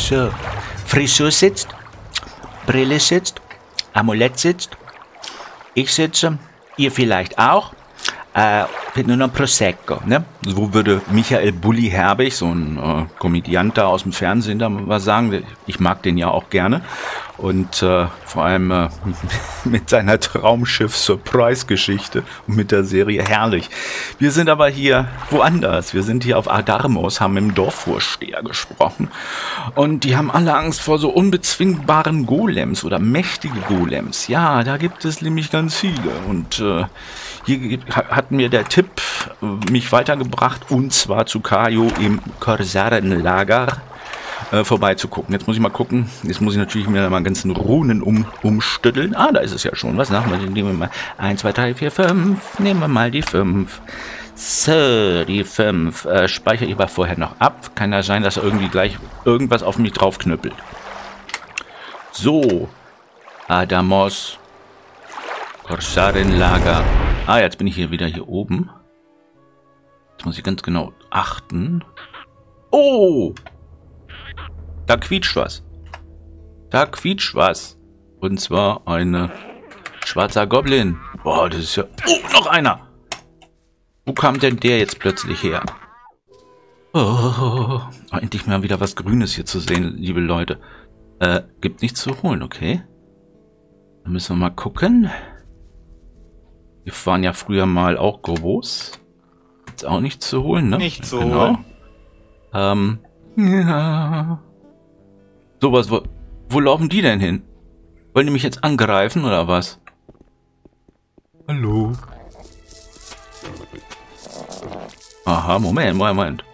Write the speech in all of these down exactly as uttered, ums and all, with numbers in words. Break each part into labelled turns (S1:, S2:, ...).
S1: So, Frisur sitzt, Brille sitzt, Amulett sitzt, ich sitze, ihr vielleicht auch. Äh, fehlt nur noch Prosecco, ne? So würde Michael Bulli Herbig, so ein äh, Komödiant da aus dem Fernsehen, da mal sagen. Ich mag den ja auch gerne. Und äh, vor allem äh, mit seiner Traumschiff-Surprise-Geschichte und mit der Serie herrlich. Wir sind aber hier woanders. Wir sind hier auf Adarmos, haben mit dem Dorfvorsteher gesprochen. Und die haben alle Angst vor so unbezwingbaren Golems oder mächtige Golems. Ja, da gibt es nämlich ganz viele. Und äh, hier hat mir der Tipp mich weitergebracht, und zwar zu Kajo im Korsarenlager äh, vorbeizugucken. Jetzt muss ich mal gucken. Jetzt muss ich natürlich mir mal ganzen Runen um, umstütteln. Ah, da ist es ja schon. Was machen wir denn? Nehmen wir mal eins, zwei, drei, vier, fünf. Nehmen wir mal die fünf. So, die fünf. Äh, speichere ich aber vorher noch ab. Kann ja sein, dass irgendwie gleich irgendwas auf mich draufknüppelt. So. Adamos. Korsarenlager. Ah, jetzt bin ich hier wieder hier oben. Jetzt muss ich ganz genau achten. Oh! Da quietscht was. Da quietscht was. Und zwar eine schwarzer Goblin. Boah, das ist ja... Oh, noch einer! Wo kam denn der jetzt plötzlich her? Oh, endlich mal wieder was Grünes hier zu sehen, liebe Leute. Äh, gibt nichts zu holen, okay? Dann müssen wir mal gucken. Wir waren ja früher mal auch groß. Ist auch nichts zu holen, ne?
S2: Nicht zu
S1: genau.
S2: holen.
S1: Ähm, ja. Sowas, wo, wo laufen die denn hin? Wollen die mich jetzt angreifen oder was? Hallo? Aha, Moment, Moment, Moment.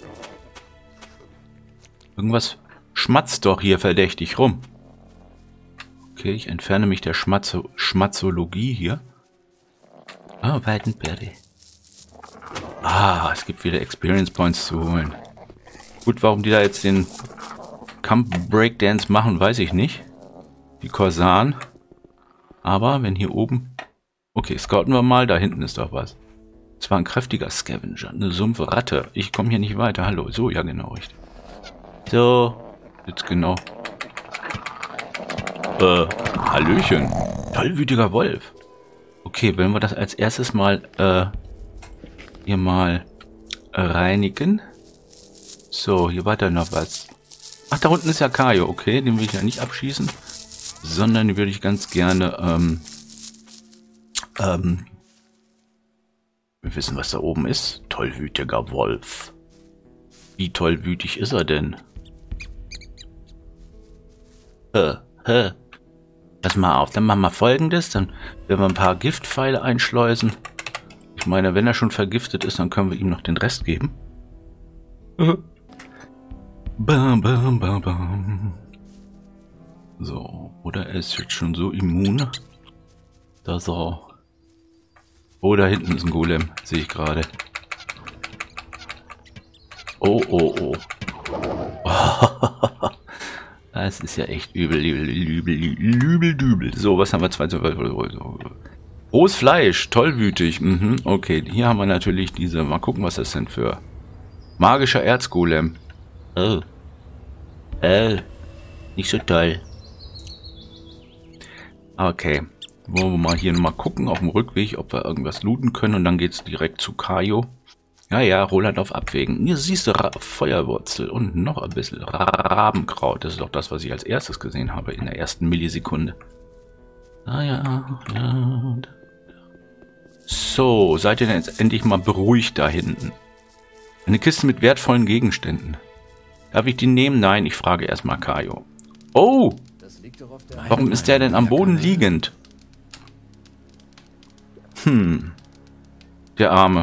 S1: Irgendwas schmatzt doch hier verdächtig rum. Okay, ich entferne mich der Schmatzo Schmatzologie hier. Ah, Weidenberry. Ah, es gibt wieder Experience Points zu holen. Gut, warum die da jetzt den Kampf Breakdance machen, weiß ich nicht. Die Korsaren. Aber wenn hier oben... Okay, scouten wir mal. Da hinten ist doch was. Es war ein kräftiger Scavenger. Eine sumpfe Ratte. Ich komme hier nicht weiter. Hallo. So, ja genau, richtig. So. Jetzt genau. Äh, Hallöchen. Tollwütiger Wolf. Okay, wenn wir das als erstes mal äh, hier mal äh, reinigen. So, hier weiter noch was. Ach, da unten ist ja Kajo. Okay, den will ich ja nicht abschießen. Sondern den würde ich ganz gerne ähm, ähm, wir wissen, was da oben ist. Tollwütiger Wolf. Wie tollwütig ist er denn? Hä, hä. Pass mal auf, dann machen wir Folgendes. Dann werden wir ein paar Giftpfeile einschleusen. Ich meine, wenn er schon vergiftet ist, dann können wir ihm noch den Rest geben. Bam, bam, bam, bam. So, oder er ist jetzt schon so immun, dass er... Oh, da hinten ist ein Golem, sehe ich gerade. Oh, oh, oh. Das ist ja echt übel, übel, übel, übel, übel. So, was haben wir? Zwei, rohes Fleisch, tollwütig. Mhm, okay, hier haben wir natürlich diese... Mal gucken, was das sind für... Magischer Erzgolem. Oh. Oh. Nicht so toll. Okay. Wollen wir mal hier mal gucken auf dem Rückweg, ob wir irgendwas looten können. Und dann geht es direkt zu Kajo. Ja, ja, Roland auf Abwägen. Hier siehst du Ra Feuerwurzel und noch ein bisschen Rabenkraut. Das ist doch das, was ich als erstes gesehen habe in der ersten Millisekunde. Ah ja, ja. So, seid ihr denn jetzt endlich mal beruhigt da hinten? Eine Kiste mit wertvollen Gegenständen. Darf ich die nehmen? Nein, ich frage erstmal Kajo. Oh! Warum ist der denn am Boden liegend? Hm. Der Arme.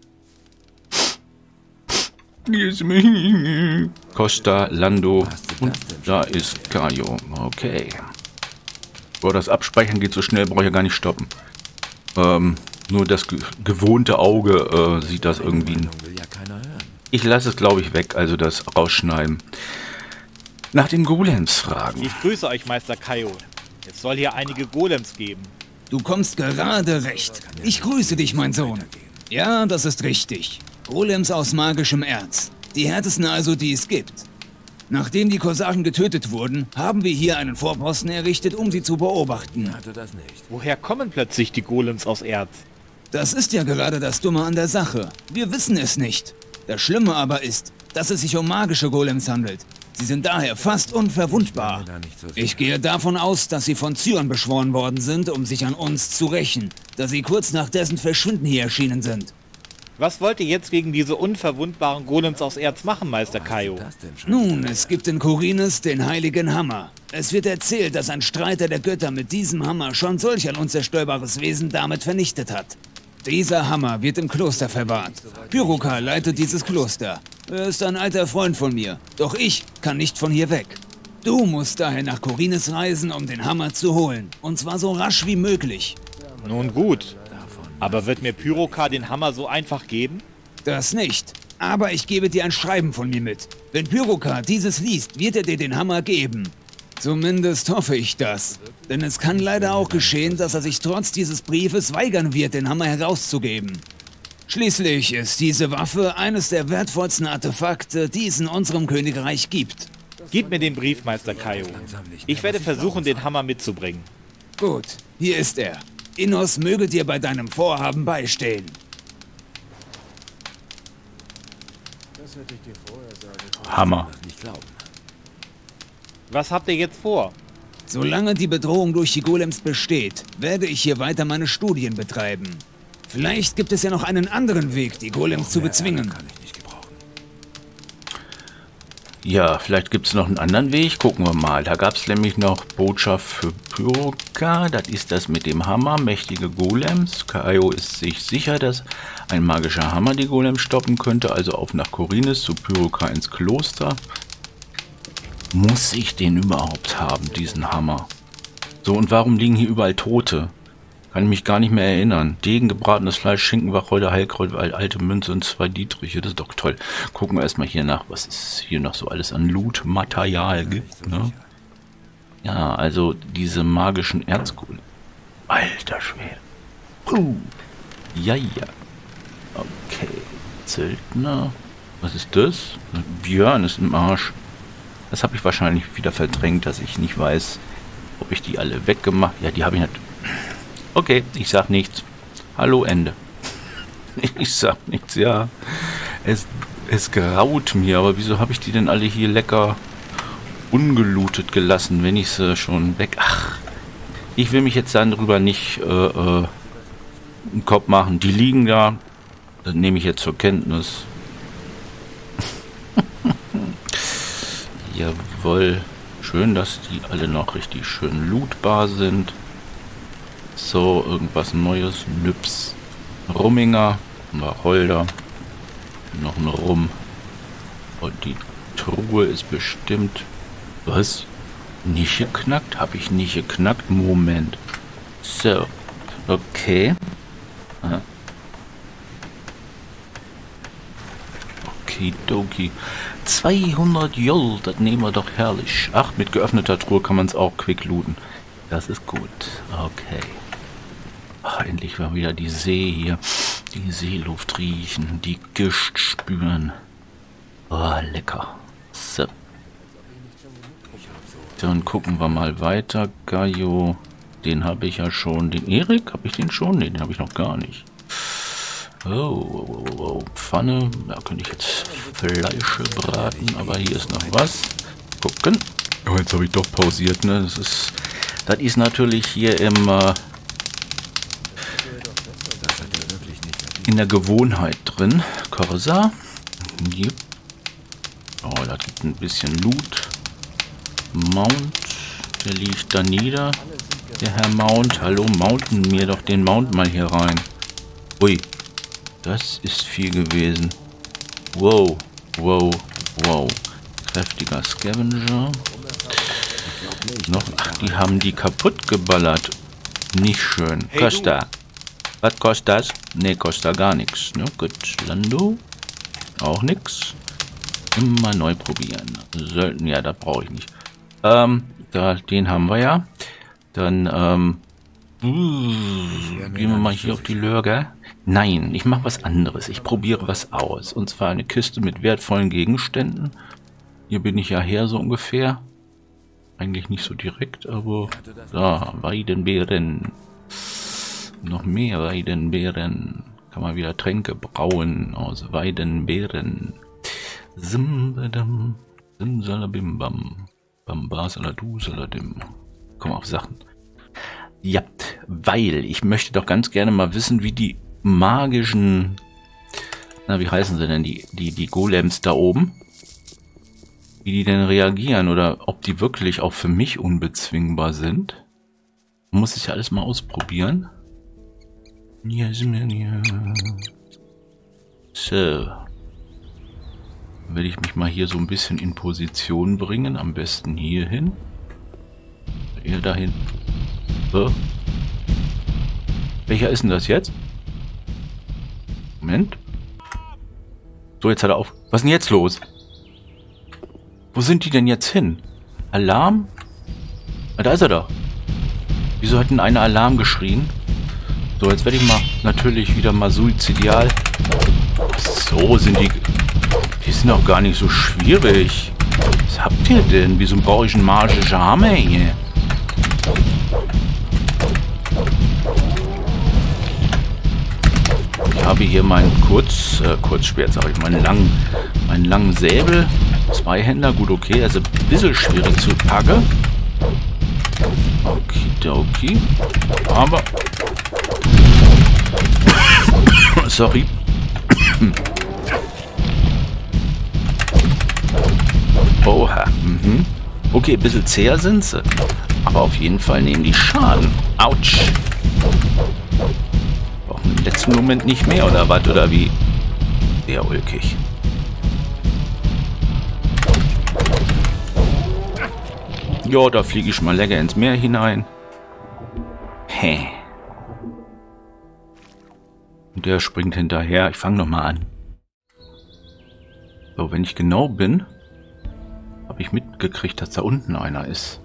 S1: Costa, Lando und da ist Kajo. Okay. Boah, das Abspeichern geht so schnell, brauche ich ja gar nicht stoppen. Ähm, nur das ge gewohnte Auge äh, sieht das irgendwie. Ich lasse es, glaube ich, weg, also das Rausschneiden. Nach den Golems fragen.
S2: Ich grüße euch, Meister Kajo. Es soll hier einige Golems geben.
S3: Du kommst gerade recht. Ich grüße dich, mein Sohn. Ja, das ist richtig. Golems aus magischem Erz. Die härtesten also, die es gibt. Nachdem die Korsaren getötet wurden, haben wir hier einen Vorposten errichtet, um sie zu beobachten.
S2: Woher kommen plötzlich die Golems aus Erz?
S3: Das ist ja gerade das Dumme an der Sache. Wir wissen es nicht. Das Schlimme aber ist, dass es sich um magische Golems handelt. Sie sind daher fast unverwundbar. Ich gehe davon aus, dass sie von Cyan beschworen worden sind, um sich an uns zu rächen, da sie kurz nach dessen Verschwinden hier erschienen sind.
S2: Was wollt ihr jetzt gegen diese unverwundbaren Golems aus Erz machen, Meister Kaio?
S3: Nun, es gibt in Khorinis den heiligen Hammer. Es wird erzählt, dass ein Streiter der Götter mit diesem Hammer schon solch ein unzerstörbares Wesen damit vernichtet hat. Dieser Hammer wird im Kloster verwahrt. Pyroka leitet dieses Kloster. Er ist ein alter Freund von mir, doch ich kann nicht von hier weg. Du musst daher nach Khorinis reisen, um den Hammer zu holen. Und zwar so rasch wie möglich.
S2: Nun gut. Aber wird mir Pyroka den Hammer so einfach geben?
S3: Das nicht. Aber ich gebe dir ein Schreiben von mir mit. Wenn Pyroka dieses liest, wird er dir den Hammer geben. Zumindest hoffe ich das. Denn es kann leider auch geschehen, dass er sich trotz dieses Briefes weigern wird, den Hammer herauszugeben. Schließlich ist diese Waffe eines der wertvollsten Artefakte, die es in unserem Königreich gibt.
S2: Gib mir den Brief, Meister Kaio. Ich werde versuchen, den Hammer mitzubringen.
S3: Gut, hier ist er. Innos möge dir bei deinem Vorhaben beistehen.
S1: Hammer.
S2: Was habt ihr jetzt vor?
S3: Solange die Bedrohung durch die Golems besteht, werde ich hier weiter meine Studien betreiben. Vielleicht gibt es ja noch einen anderen Weg, die Golems zu bezwingen.
S1: Ja, vielleicht gibt es noch einen anderen Weg. Gucken wir mal. Da gab es nämlich noch Botschaft für Pyroka. Das ist das mit dem Hammer. Mächtige Golems. Kaio ist sich sicher, dass ein magischer Hammer die Golems stoppen könnte. Also auf nach Khorinis zu Pyroka ins Kloster. Muss ich den überhaupt haben, diesen Hammer? So, und warum liegen hier überall Tote? Kann ich mich gar nicht mehr erinnern. Degen, gebratenes Fleisch, Schinken, Wacholder, Heilkraut, alte Münze und zwei Dietriche. Das ist doch toll. Gucken wir erstmal hier nach, was es hier noch so alles an Loot-Material gibt. Ne? Ja, also diese magischen Erzkohle. Alter Schwede. Puh. Ja, ja. Okay. Zeltner. Was ist das? Björn ist im Arsch. Das habe ich wahrscheinlich wieder verdrängt, dass ich nicht weiß, ob ich die alle weggemacht habe. Ja, die habe ich nicht. Okay, ich sag nichts. Hallo, Ende. Ich sag nichts, ja. Es, es graut mir, aber wieso habe ich die denn alle hier lecker ungelootet gelassen, wenn ich sie schon weg... Ach, ich will mich jetzt dann drüber nicht äh, äh, einen Kopf machen. Die liegen da. Das nehme ich jetzt zur Kenntnis. Jawohl. Schön, dass die alle noch richtig schön lootbar sind. So, irgendwas Neues. Nüps. Rumminger. Wacholder. Noch ein Rum. Und die Truhe ist bestimmt... Was? Nicht geknackt? Habe ich nicht geknackt? Moment. So. Okay. Ja. Okidoki. zweihundert Joll, das nehmen wir doch herrlich. Ach, mit geöffneter Truhe kann man es auch quick looten. Das ist gut. Okay. Ach, endlich mal wieder die See hier. Die Seeluft riechen, die Gischt spüren. Oh, lecker. So. Dann gucken wir mal weiter. Gaio, den habe ich ja schon. Den Erik, habe ich den schon? Ne, den habe ich noch gar nicht. Oh, oh, oh, oh, Pfanne. Da könnte ich jetzt Fleisch braten, aber hier ist noch was. Gucken. Oh, jetzt habe ich doch pausiert, ne? Das ist, das ist natürlich hier im äh, in der Gewohnheit drin. Corsa. Yep. Oh, da gibt ein bisschen Loot. Mount, der liegt da nieder. Der Herr Mount. Hallo, mounten mir doch den Mount mal hier rein. Ui. Das ist viel gewesen. Wow, wow, wow. Kräftiger Scavenger. Noch, ach, die haben die kaputt geballert. Nicht schön.
S2: Hey,
S1: Costa. Was kostet das? Ne, kostet gar nichts. Ne? Gut, Lando. Auch nichts. Immer neu probieren. Sollten, ja, da brauche ich nicht. Ähm, da, den haben wir ja. Dann, ähm, uh, gehen wir mal hier auf die Lörger. Nein, ich mache was anderes. Ich probiere was aus. Und zwar eine Kiste mit wertvollen Gegenständen. Hier bin ich ja her, so ungefähr. Eigentlich nicht so direkt, aber... Da, Weidenbeeren. Noch mehr Weidenbeeren. Kann man wieder Tränke brauen aus Weidenbeeren. Simbadam, simsalabimbam, bambasaladusaladim. Komm auf Sachen. Ja, weil ich möchte doch ganz gerne mal wissen, wie die magischen... Na, wie heißen sie denn? Die, die, die Golems da oben. Wie die denn reagieren oder ob die wirklich auch für mich unbezwingbar sind. Man muss es ja alles mal ausprobieren. So. Dann werde ich mich mal hier so ein bisschen in Position bringen. Am besten hier hin. Hier dahin. So. Welcher ist denn das jetzt? Moment. So, jetzt hat er auf. Was ist denn jetzt los? Wo sind die denn jetzt hin? Alarm? Ah, da ist er doch. Wieso hat denn einer Alarm geschrien? So, jetzt werde ich mal natürlich wieder mal suizidial. So sind die... Die sind auch gar nicht so schwierig. Was habt ihr denn? Wieso brauche ich einen magischen Hammer hier? Ich habe hier meinen Kurz... Äh, Kurzschwert, sage ich. Meinen langen, meinen langen Säbel. Zweihänder, gut, okay. Also ein bisschen schwierig zu packen. Okay, okay. Aber... Sorry. Oha. Mhm. Okay, ein bisschen zäher sind sie. Aber auf jeden Fall nehmen die Schaden. Autsch. Auch im letzten Moment nicht mehr, oder was? Oder wie? Sehr ulkig. Ja, da fliege ich mal lecker ins Meer hinein. Hä. Und der springt hinterher. Ich fange nochmal an. So, wenn ich genau bin, habe ich mitgekriegt, dass da unten einer ist.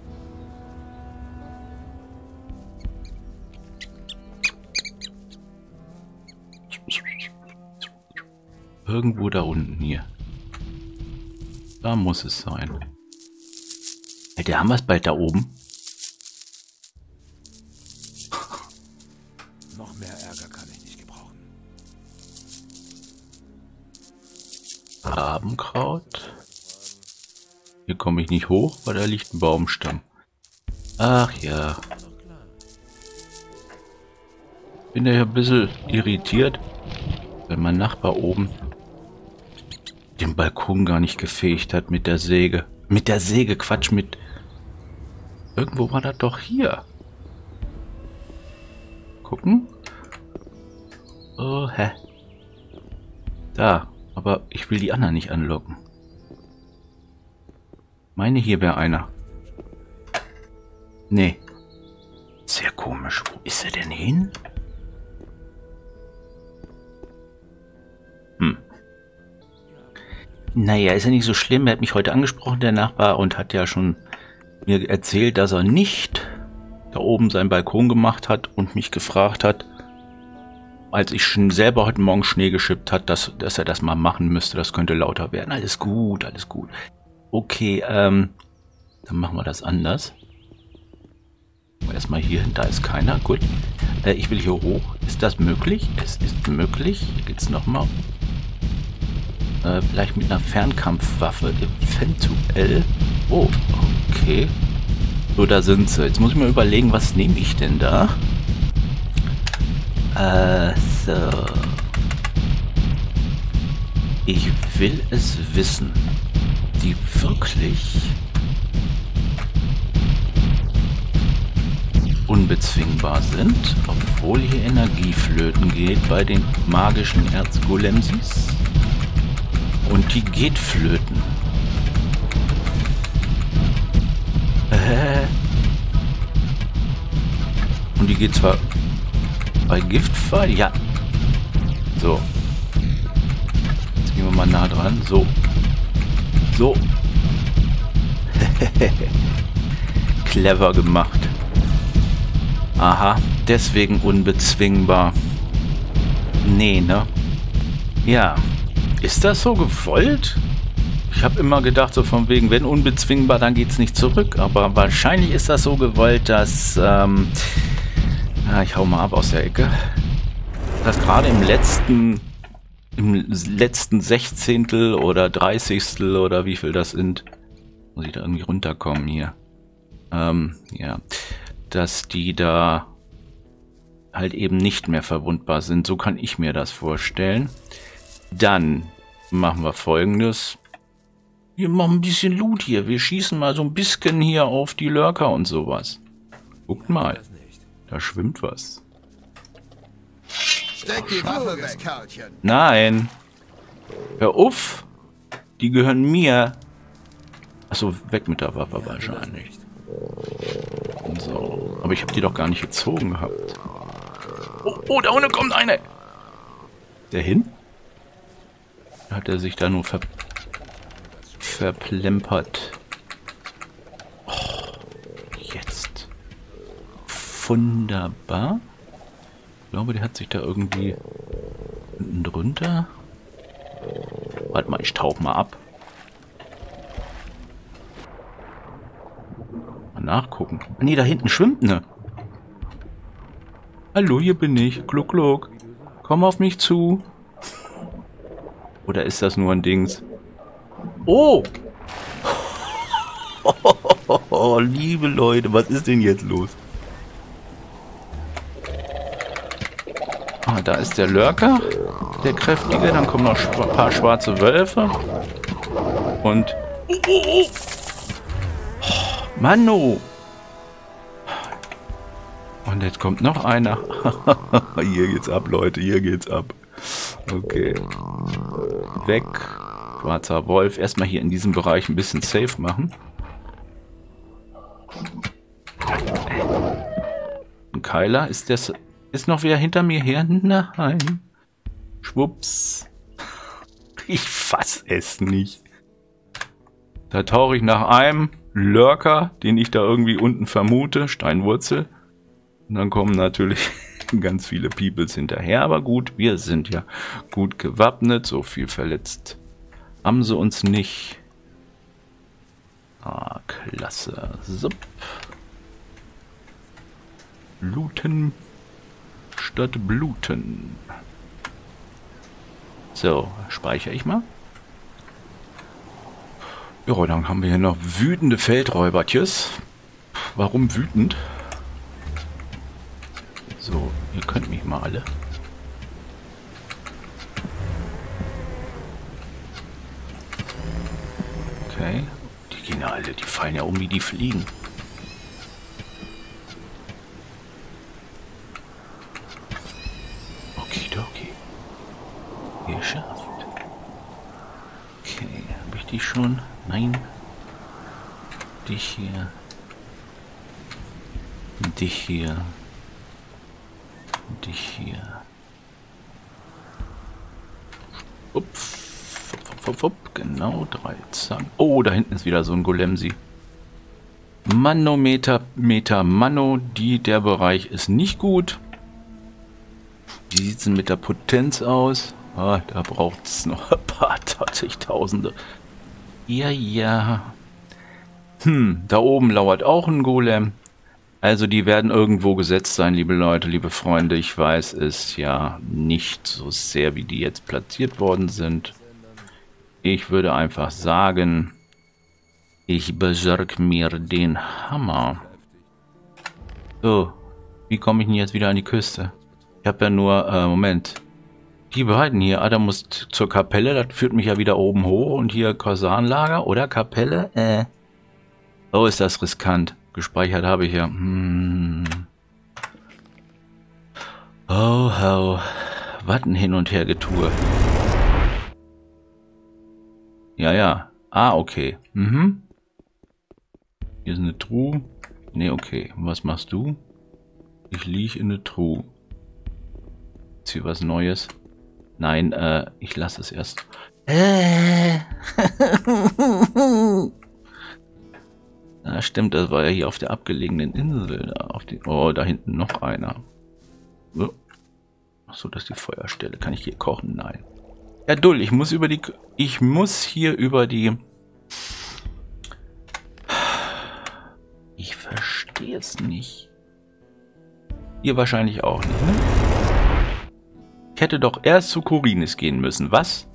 S1: Irgendwo da unten hier. Da muss es sein. Alter, haben wir es bald da oben?
S4: Noch mehr Ärger kann ich nicht gebrauchen.
S1: Rabenkraut. Hier komme ich nicht hoch, weil da liegt ein Baumstamm. Ach ja. Bin ja ein bisschen irritiert, wenn mein Nachbar oben den Balkon gar nicht gefegt hat mit der Säge. Mit der Säge, Quatsch, mit... Irgendwo war das doch hier. Gucken. Oh, hä? Da. Aber ich will die anderen nicht anlocken. Meine, hier wäre einer. Nee. Sehr komisch. Wo ist er denn hin? Hm. Naja, ist ja nicht so schlimm. Er hat mich heute angesprochen, der Nachbar, und hat ja schon mir erzählt, dass er nicht da oben seinen Balkon gemacht hat und mich gefragt hat, als ich schon selber heute Morgen Schnee geschippt hat, dass, dass er das mal machen müsste. Das könnte lauter werden. Alles gut, alles gut. Okay, ähm, dann machen wir das anders. Erstmal hier hin, da ist keiner. Gut. Äh, ich will hier hoch. Ist das möglich? Es ist möglich. Hier geht's nochmal. Äh, vielleicht mit einer Fernkampfwaffe. Eventuell. Oh, okay. So, da sind sie. Jetzt muss ich mir überlegen, was nehme ich denn da? Äh, so. Ich will es wissen. Die wirklich unbezwingbar sind, obwohl hier Energie flöten geht bei den magischen Erzgolemsis. Und die geht flöten. Äh. Und die geht zwar bei Giftfall, ja. So. Jetzt gehen wir mal nah dran. So. So. Clever gemacht. Aha, deswegen unbezwingbar. Nee, ne? Ja. Ist das so gewollt? Ich habe immer gedacht, so von wegen, wenn unbezwingbar, dann geht's nicht zurück. Aber wahrscheinlich ist das so gewollt, dass... Ähm, ja, ich hau mal ab aus der Ecke. Dass gerade im letzten... Im letzten Sechzehntel oder Dreißigstel oder wie viel das sind... Muss ich da irgendwie runterkommen hier. Ähm, ja. Dass die da... halt eben nicht mehr verwundbar sind. So kann ich mir das vorstellen. Dann machen wir Folgendes. Wir machen ein bisschen Loot hier. Wir schießen mal so ein bisschen hier auf die Lurker und sowas. Guckt mal. Da schwimmt was.
S4: Steck die Waffe weg, Kerlchen.
S1: Nein. Hör auf. Die gehören mir. Achso, weg mit der Waffe wahrscheinlich. So. Aber ich habe die doch gar nicht gezogen gehabt. Oh, oh, da unten kommt eine. Der hin? Hat er sich da nur ver verplempert. Oh, jetzt. Wunderbar. Ich glaube, der hat sich da irgendwie unten drunter. Warte mal, ich tauche mal ab. Mal nachgucken. Nee, da hinten schwimmt ne. Hallo, hier bin ich. Gluck, gluck. Komm auf mich zu. Oder ist das nur ein Dings? Oh! Oh, liebe Leute, was ist denn jetzt los? Ah, da ist der Lurker, der kräftige. Dann kommen noch ein paar schwarze Wölfe. Und... Oh, oh, oh. Manno! Und jetzt kommt noch einer. Hier geht's ab, Leute. Hier geht's ab. Okay. Weg. Schwarzer Wolf. Erstmal hier in diesem Bereich ein bisschen safe machen. Ein Keiler. Ist das... Ist noch wer hinter mir her? Nein. Schwupps. Ich fass es nicht. Da tauche ich nach einem Lurker, den ich da irgendwie unten vermute. Steinwurzel. Und dann kommen natürlich ganz viele Peoples hinterher. Aber gut, wir sind ja gut gewappnet. So viel verletzt haben sie uns nicht. Ah, klasse. So. Looten statt bluten. So, speichere ich mal. Ja, dann haben wir hier noch wütende Feldräubertjes. Warum wütend? So, ihr könnt mich mal alle. Okay. Die gehen ja alle, die fallen ja um wie die Fliegen. Okidoki. Geschafft. Okay, habe ich die schon? Nein. Dich hier. Dich hier. Dich hier. Upp, upp, upp, upp, genau, drei Zangen. Oh, da hinten ist wieder so ein Golemsi. Manometer, Meter, Mano, die, der Bereich ist nicht gut. Wie sieht es denn mit der Potenz aus? Ah, da braucht es noch ein paar zigtausende. Ja, ja. Hm, da oben lauert auch ein Golem. Also die werden irgendwo gesetzt sein, liebe Leute, liebe Freunde. Ich weiß es ja nicht so sehr, wie die jetzt platziert worden sind. Ich würde einfach sagen, ich besorge mir den Hammer. So, wie komme ich denn jetzt wieder an die Küste? Ich habe ja nur, äh, Moment. Die beiden hier, ah, da muss zur Kapelle, das führt mich ja wieder oben hoch. Und hier Korsanlager oder Kapelle, äh. Oh, ist das riskant. Gespeichert habe ich ja. Hm. Oh, oh. Was ein Hin- und Her-Getue. Ja, ja. Ah, okay. Mhm. Hier ist eine Truhe. Ne, okay. Was machst du? Ich liege in eine Truhe. Ist hier was Neues? Nein, äh, ich lasse es erst. Äh. Ja, stimmt, das war ja hier auf der abgelegenen Insel. Da auf die, oh, da hinten noch einer. Oh. Achso, das ist die Feuerstelle. Kann ich hier kochen? Nein. Ja, Dull, ich muss über die... Ich muss hier über die... Ich verstehe es nicht. Ihr wahrscheinlich auch nicht, ne? Ich hätte doch erst zu Khorinis gehen müssen, was?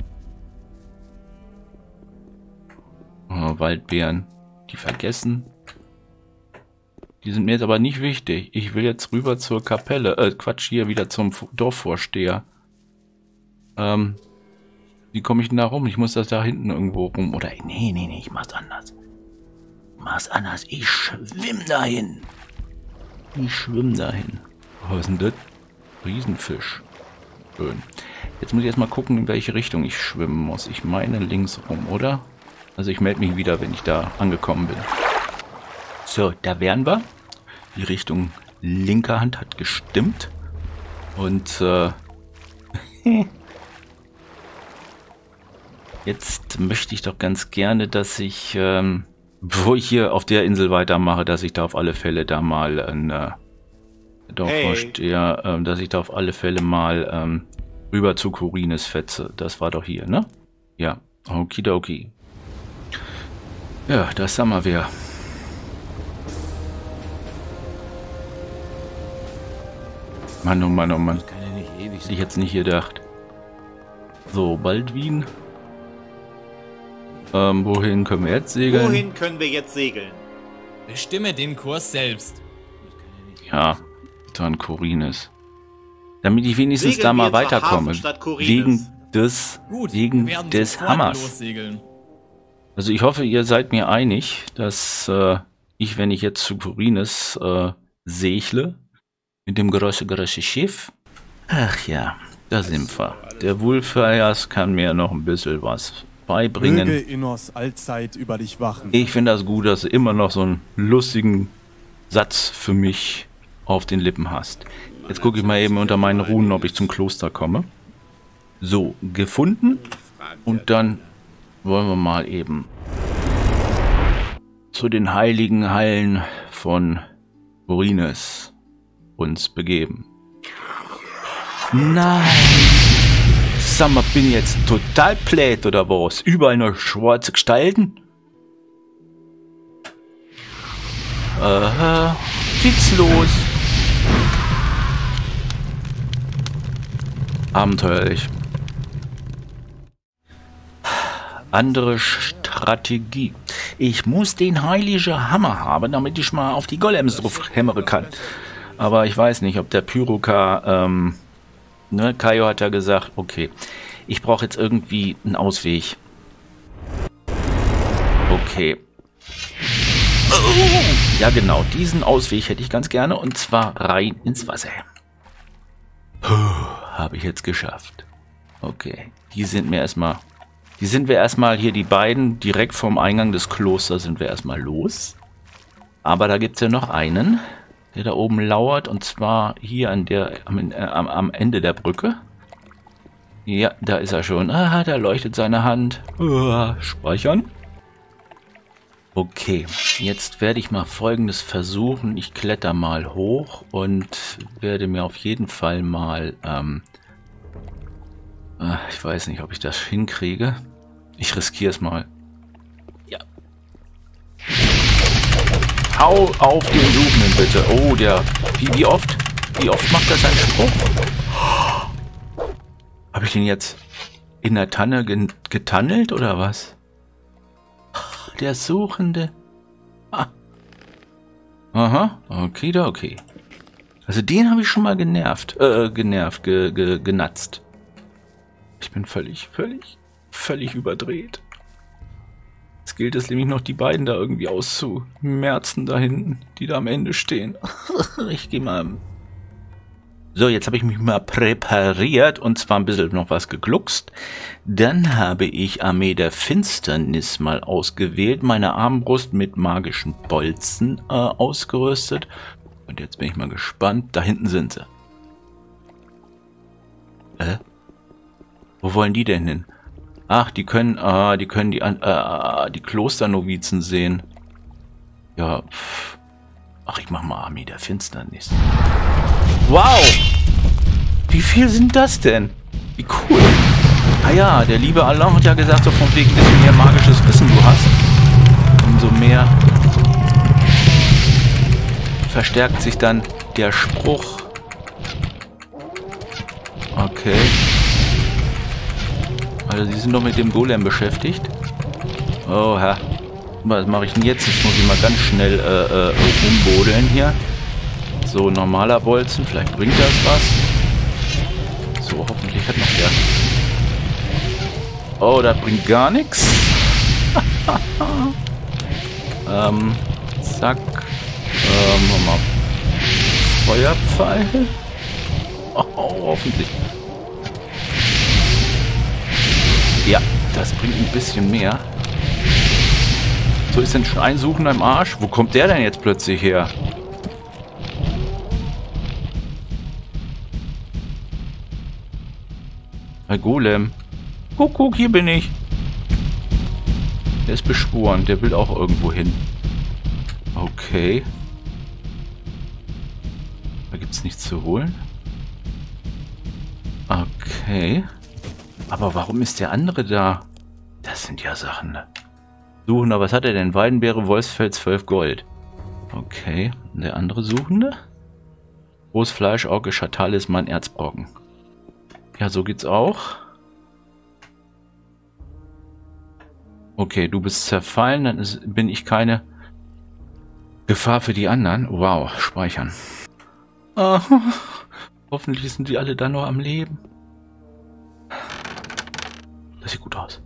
S1: Oh, Waldbeeren. Die vergessen. Die sind mir jetzt aber nicht wichtig. Ich will jetzt rüber zur Kapelle. Äh, Quatsch, hier wieder zum Dorfvorsteher. Ähm... Wie komme ich denn da rum? Ich muss das da hinten irgendwo rum. Oder, nee, nee, nee, ich mach's anders. Ich mach's anders. Ich schwimm dahin. Ich schwimm dahin. Was ist denn das? Riesenfisch. Schön. Jetzt muss ich erstmal gucken, in welche Richtung ich schwimmen muss. Ich meine links rum, oder? Also ich melde mich wieder, wenn ich da angekommen bin. So, da wären wir. Die Richtung linker Hand hat gestimmt. Und, äh... Jetzt möchte ich doch ganz gerne, dass ich, ähm, bevor ich hier auf der Insel weitermache, dass ich da auf alle Fälle da mal ein äh, Dorfvorsteher, ähm, dass ich da auf alle Fälle mal ähm, rüber zu Khorinis fetze. Das war doch hier, ne? Ja, okidoki. Ja, das haben wir wer. Mann, oh Mann, oh Mann. Hätte ich jetzt nicht gedacht. So, Baldwin. Ähm, wohin können wir jetzt segeln?
S2: Wohin können wir jetzt segeln?
S5: Bestimme den Kurs selbst.
S1: Ja, dann Khorinis. Damit ich wenigstens
S2: Segeln
S1: da
S2: wir
S1: mal
S2: zur
S1: weiterkomme.
S2: Hafenstadt Khorinis.
S1: Wegen des,
S5: Gut,
S1: wegen
S5: wir werden
S1: des
S5: sofort
S1: Hammers.
S5: lossegeln.
S1: Also ich hoffe, ihr seid mir einig, dass äh, ich, wenn ich jetzt zu Khorinis äh, segle, mit dem großen, großen Schiff. Ach ja, da sind wir. Der Wulfayas kann mir noch ein bisschen was beibringen.
S6: Möge Innos allzeit über dich wachen.
S1: Ich finde das gut, dass du immer noch so einen lustigen Satz für mich auf den Lippen hast. Jetzt gucke ich mal eben unter meinen Runen, ob ich zum Kloster komme. So, gefunden. Und dann wollen wir mal eben zu den heiligen Hallen von Khorinis uns begeben. Nein! Sag mal, bin ich jetzt total plät oder was? Überall noch schwarze Gestalten? Aha, witzlos. Abenteuerlich. Andere Strategie. Ich muss den heiligen Hammer haben, damit ich mal auf die Golems drauf hämmern kann. Aber ich weiß nicht, ob der Pyroka, ähm, ne, Kaio hat ja gesagt, okay, ich brauche jetzt irgendwie einen Ausweg. Okay. Oh, ja genau, diesen Ausweg hätte ich ganz gerne, und zwar rein ins Wasser. Puh, habe ich jetzt geschafft. Okay, die sind mir erstmal, die sind wir erstmal hier, die beiden, direkt vom Eingang des Klosters sind wir erstmal los. Aber da gibt es ja noch einen, der da oben lauert, und zwar hier an der, am, äh, am, am Ende der Brücke. Ja, da ist er schon. Ah, da leuchtet seine Hand. Uh, speichern. Okay, jetzt werde ich mal Folgendes versuchen. Ich kletter mal hoch und werde mir auf jeden Fall mal, ähm, äh, ich weiß nicht, ob ich das hinkriege. Ich riskiere es mal. Ja. Hau auf den Suchenden bitte. Oh, der, wie, wie oft, wie oft macht das einen Spruch? Habe ich den jetzt in der Tanne getunnelt oder was? Der Suchende. Ah. Aha, okay, da okay. Also den habe ich schon mal genervt, äh, genervt, ge, ge, genatzt. Ich bin völlig, völlig, völlig überdreht. Jetzt gilt es nämlich noch, die beiden da irgendwie auszumerzen da hinten, die da am Ende stehen. Ich gehe mal. So, jetzt habe ich mich mal präpariert und zwar ein bisschen noch was gegluckst. Dann habe ich Armee der Finsternis mal ausgewählt, meine Armbrust mit magischen Bolzen äh, ausgerüstet. Und jetzt bin ich mal gespannt. Da hinten sind sie. Äh? Wo wollen die denn hin? Ach, die können, äh, die können die, äh, die Klosternovizen sehen. Ja, pff. Ach, ich mach mal Armee der Finsternis. Wow! Wie viel sind das denn? Wie cool. Ah ja, der liebe Allah hat ja gesagt, so von wegen, desto mehr magisches Wissen du hast, umso mehr verstärkt sich dann der Spruch. Okay. Also sie sind doch mit dem Golem beschäftigt. Oh, Herr. Was mache ich denn jetzt? Jetzt muss ich mal ganz schnell äh, äh, umbodeln hier. So, normaler Bolzen. Vielleicht bringt das was. So, hoffentlich hat noch der... Oh, das bringt gar nichts. ähm, zack. Ähm, nochmal. Feuerpfeil. Oh, hoffentlich. Ja, das bringt ein bisschen mehr. So, ist denn schon ein Suchender im Arsch? Wo kommt der denn jetzt plötzlich her? Herr Golem. Guck, guck, hier bin ich. Der ist beschworen. Der will auch irgendwo hin. Okay. Da gibt es nichts zu holen. Okay. Aber warum ist der andere da? Das sind ja Sachen. Suchender, was hat er denn? Weidenbeere, Wolfsfeld, zwölf Gold. Okay. Und der andere Suchende? Großfleisch, Orkischer Talisman, Erzbrocken. Ja, so geht's auch. Okay, du bist zerfallen, dann ist, bin ich keine Gefahr für die anderen. Wow, speichern. Oh, hoffentlich sind die alle dann noch am Leben. Das sieht gut aus.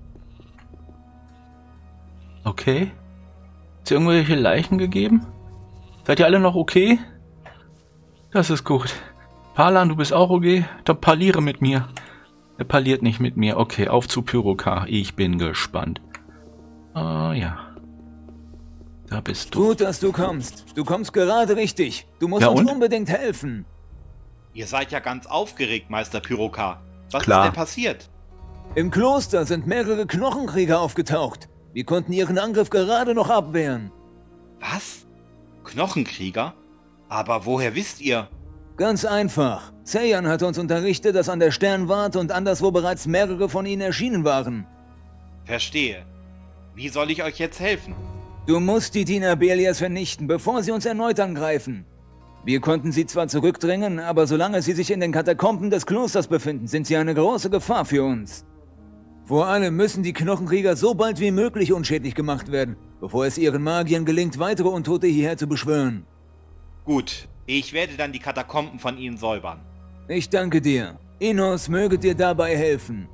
S1: Okay. Hat es irgendwelche Leichen gegeben? Seid ihr alle noch okay? Das ist gut. Palan, du bist auch okay? Dann parliere mit mir. Er parliert nicht mit mir. Okay, auf zu Pyrokar. Ich bin gespannt. Ah, ja. Da bist du.
S3: Gut, dass du kommst. Du kommst gerade richtig. Du musst
S1: Ja,
S3: uns
S1: und?
S3: unbedingt helfen.
S2: Ihr seid ja ganz aufgeregt, Meister Pyrokar. Was
S1: Klar.
S2: ist denn passiert?
S3: Im Kloster sind mehrere Knochenkrieger aufgetaucht. Wir konnten ihren Angriff gerade noch abwehren.
S2: Was? Knochenkrieger? Aber woher wisst ihr?
S3: Ganz einfach. Seiyan hat uns unterrichtet, dass an der Sternwarte und anderswo bereits mehrere von ihnen erschienen waren.
S2: Verstehe. Wie soll ich euch jetzt helfen?
S3: Du musst die Diener Belias vernichten, bevor sie uns erneut angreifen. Wir konnten sie zwar zurückdrängen, aber solange sie sich in den Katakomben des Klosters befinden, sind sie eine große Gefahr für uns. Vor allem müssen die Knochenkrieger so bald wie möglich unschädlich gemacht werden, bevor es ihren Magiern gelingt, weitere Untote hierher zu beschwören.
S2: Gut, ich werde dann die Katakomben von ihnen säubern.
S3: Ich danke dir. Innos möge dir dabei helfen.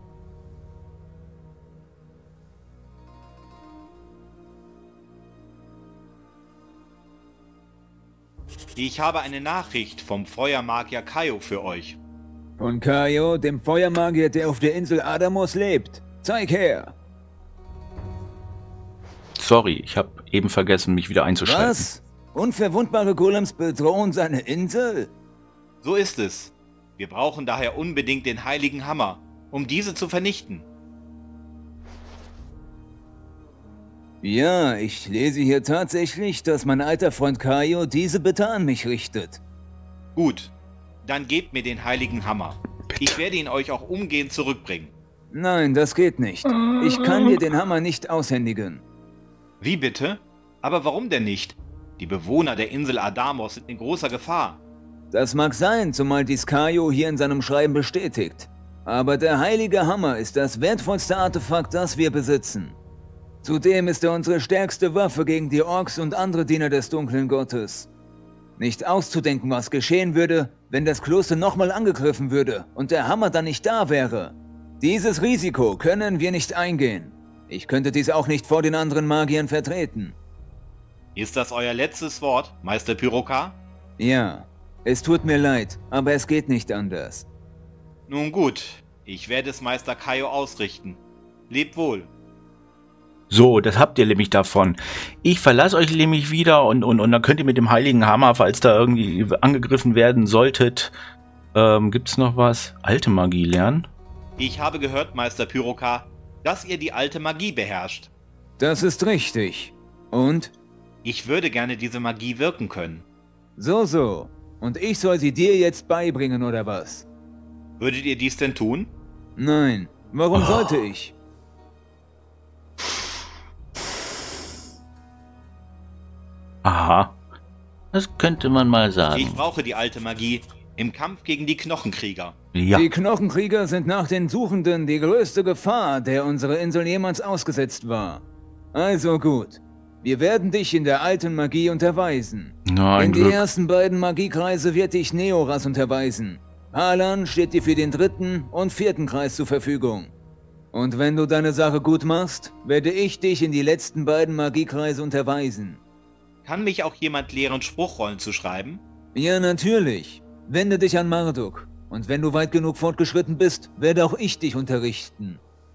S2: Ich habe eine Nachricht vom Feuermagier Kaio für euch.
S3: Von Kaio, dem Feuermagier, der auf der Insel Adamos lebt. Zeig her!
S1: Sorry, ich habe eben vergessen, mich wieder einzuschalten.
S3: Was? Unverwundbare Golems bedrohen seine Insel?
S2: So ist es. Wir brauchen daher unbedingt den heiligen Hammer, um diese zu vernichten.
S3: Ja, ich lese hier tatsächlich, dass mein alter Freund Kaio diese Bitte an mich richtet.
S2: Gut, dann gebt mir den heiligen Hammer. Ich werde ihn euch auch umgehend zurückbringen.
S3: Nein, das geht nicht. Ich kann dir den Hammer nicht aushändigen.
S2: Wie bitte? Aber warum denn nicht? Die Bewohner der Insel Adamos sind in großer Gefahr.
S3: Das mag sein, zumal dies Kaio hier in seinem Schreiben bestätigt. Aber der heilige Hammer ist das wertvollste Artefakt, das wir besitzen. Zudem ist er unsere stärkste Waffe gegen die Orks und andere Diener des dunklen Gottes. Nicht auszudenken, was geschehen würde, wenn das Kloster nochmal angegriffen würde und der Hammer dann nicht da wäre. Dieses Risiko können wir nicht eingehen. Ich könnte dies auch nicht vor den anderen Magiern vertreten.
S2: Ist das euer letztes Wort, Meister Pyrokar?
S3: Ja, es tut mir leid, aber es geht nicht anders.
S2: Nun gut, ich werde es Meister Kaio ausrichten. Lebt wohl.
S1: So, das habt ihr nämlich davon. Ich verlasse euch nämlich wieder und, und, und dann könnt ihr mit dem heiligen Hammer, falls da irgendwie angegriffen werden solltet, ähm, gibt's noch was? Alte Magie lernen?
S2: Ich habe gehört, Meister Pyrokar, dass ihr die alte Magie beherrscht.
S3: Das ist richtig. Und?
S2: Ich würde gerne diese Magie wirken können.
S3: So, so. Und ich soll sie dir jetzt beibringen, oder was?
S2: Würdet ihr dies denn tun?
S3: Nein. Warum
S1: Oh.
S3: sollte ich?
S1: Aha. Das könnte man mal
S2: Ich
S1: sagen.
S2: brauche die alte Magie im Kampf gegen die Knochenkrieger.
S1: Ja.
S3: Die Knochenkrieger sind nach den Suchenden die größte Gefahr, der unsere Insel jemals ausgesetzt war. Also gut. Wir werden dich in der alten Magie unterweisen.
S1: Na, ein
S3: in die
S1: Glück.
S3: ersten beiden Magiekreise wird dich Neoras unterweisen. Alan steht dir für den dritten und vierten Kreis zur Verfügung. Und wenn du deine Sache gut machst, werde ich dich in die letzten beiden Magiekreise unterweisen.
S2: Kann mich auch jemand lehren, Spruchrollen zu schreiben?
S3: Ja, natürlich. Wende dich an Marduk. Und wenn du weit genug fortgeschritten bist, werde auch ich dich unterrichten.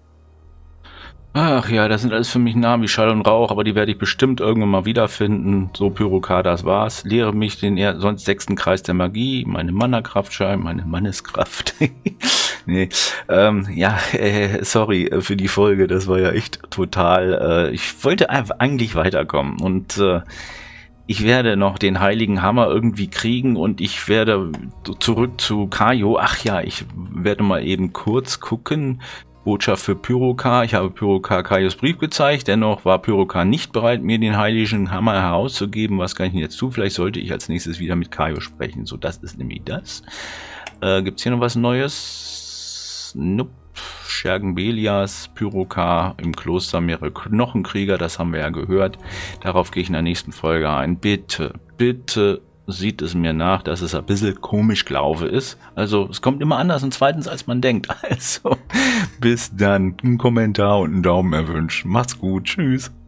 S1: Ach ja, das sind alles für mich Namen wie Schall und Rauch, aber die werde ich bestimmt irgendwann mal wiederfinden. So, Pyrokar, das war's. Lehre mich den eher sonst sechsten Kreis der Magie, meine Mana-Kraftschein, meine Manneskraft. Nee, ähm, ja, äh, sorry für die Folge, das war ja echt total, äh, ich wollte einfach eigentlich weiterkommen und äh, ich werde noch den heiligen Hammer irgendwie kriegen und ich werde zurück zu Kaio. Ach ja, ich werde mal eben kurz gucken. Botschaft für Pyrokar. Ich habe Pyrokar Kaios Brief gezeigt, dennoch war Pyrokar nicht bereit, mir den heiligen Hammer herauszugeben. Was kann ich denn jetzt tun? Vielleicht sollte ich als nächstes wieder mit Kaio sprechen. So, das ist nämlich das. Äh, gibt's hier noch was Neues? Nope. Schergen Belias, Pyrokar im Kloster, mehrere Knochenkrieger, das haben wir ja gehört. Darauf gehe ich in der nächsten Folge ein. Bitte, bitte sieht es mir nach, dass es ein bisschen komisch gelaufen ist. Also, es kommt immer anders und zweitens, als man denkt. Also, bis dann. Ein Kommentar und einen Daumen erwünscht. Macht's gut. Tschüss.